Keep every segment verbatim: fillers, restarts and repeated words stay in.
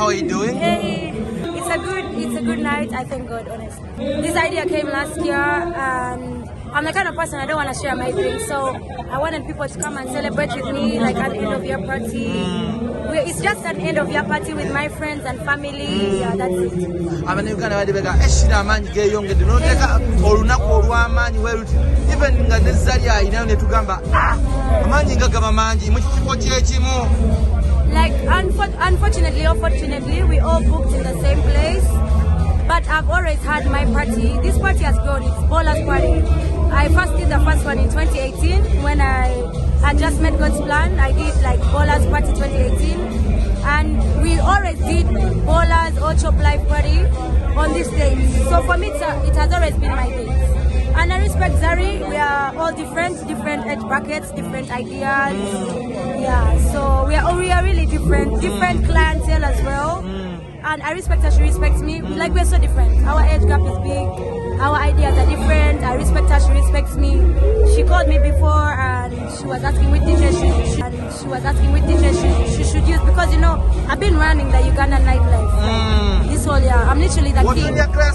are you doing? Hey, it's a good, it's a good night. I thank God, honestly. This idea came last year, and I'm the kind of person I don't want to share my dreams, so I wanted people to come and celebrate with me, like at the end of year party. Mm. It's just an end of year party with my friends and family. Mm. Yeah, that's it. I mean, you can have a Eshina man, gay young, and not or not or one man, even in the ZARI AMIN to Uganda. Ah, man, you got a man, you must watch more. Like, unfor unfortunately or fortunately, we all booked in the same place. But I've always had my party. This party has grown. It's Ballers Party. I first did the first one in twenty eighteen when I had just met God's plan. I did like Ballers Party twenty eighteen. And we always did Ballers or Chop Life Party on this date. So for me, it's a, it has always been my date. And I respect ZARI. We are all different, different age brackets, different ideas. Yeah, so we are, we are really different, different clientele as well. And I respect her, she respects me. Like, we're so different. Our age gap is big. Our ideas are different. I respect her, she respects me. She called me before and she was asking which D J she, she, and she was asking which D J she, she should use, because, you know, I've been running the Ugandan nightlife mm. this whole year. I'm literally the king.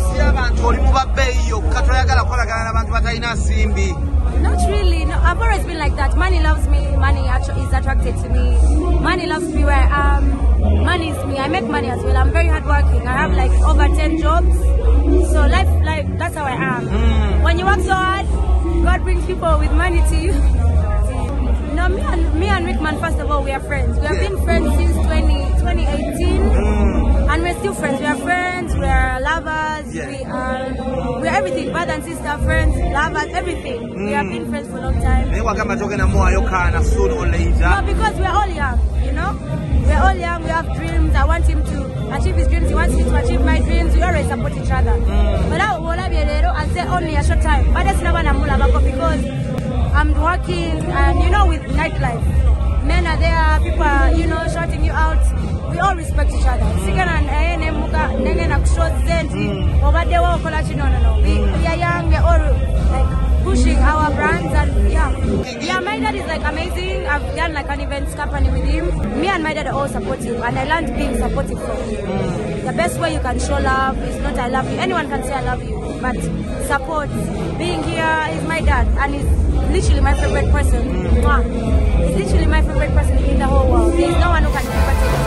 Not really. No, I've always been like that. Money loves me. Money is attracted to me. Money loves me where I am. Money is me. I make money as well. I'm very hardworking. I have like over ten jobs. So life, life, that's how I am. Mm. When you work so hard, God brings people with money to you. No, me and me and Rickman, first of all, we are friends. We have yeah. been friends since twenty eighteen, mm. and we're still friends. We are friends. We are lovers. Yeah. We are we are everything. Brother and sister, friends, lovers, everything. Mm. We have been friends for a long time. No, because we are all young. You know, we are all young. We have dreams. I want him to achieve his dreams. He wants me to achieve my dreams. We always support each other. Mm. But I will be and say only a short time. But that's never because I'm working, and you know, with nightlife, men are there, people are, you know, shouting you out. We all respect each other. Mm. No, no, no. We, we are young, we're all like pushing our brands, and yeah. Yeah, my dad is like amazing. I've done like an events company with him. Me and my dad are all supportive, and I learned being supportive from him. Mm. The best way you can show love is not I love you. Anyone can say I love you, but support. Being here is my dad, and he's literally my favorite person. Mm. He's literally my favorite person in the whole world. There's no one who can compare.